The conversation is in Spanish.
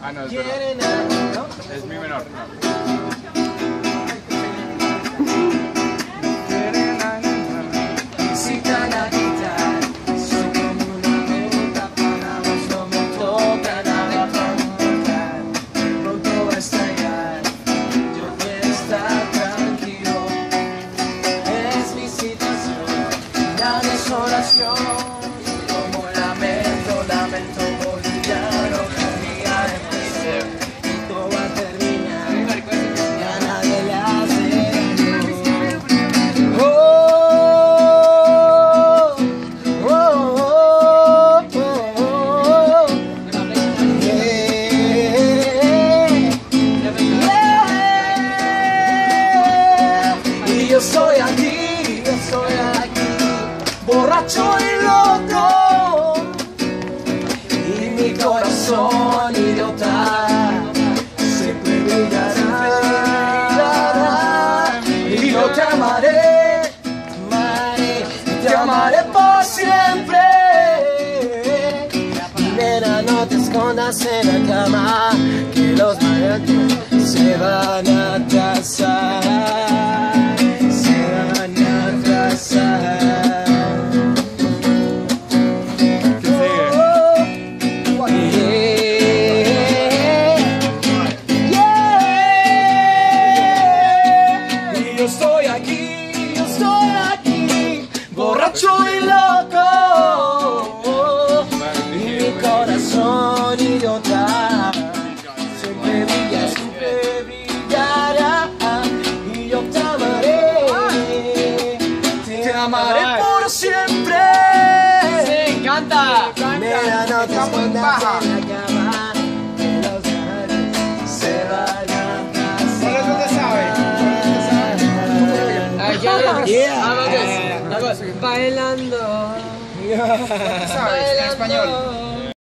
Ah, no, es quieren verdad. algo, ¿no? Es mi menor. Visita la guitarra, soy como una nota para vos, no me toca nada para pronto va a estallar, yo quiero estar tranquilo, es mi situación, la desolación, como lamento boliviano, cambiar de prisión, y todo va a terminar, ya nadie le hace daño. Yo estoy aquí, borracho y loco, y mi corazón idiota siempre brillará, y yo te amaré por siempre. Nena, no te escondas en la cama, que los mariachis se van a atrasar. Yo estoy aquí, borracho y loco, y mi corazón idiota siempre brillará, y yo te amaré por siempre. Sí, canta. Mira, no te escondas en la cama, que los mariachis se van a pasar. Bailando. ¿Sabes? En español.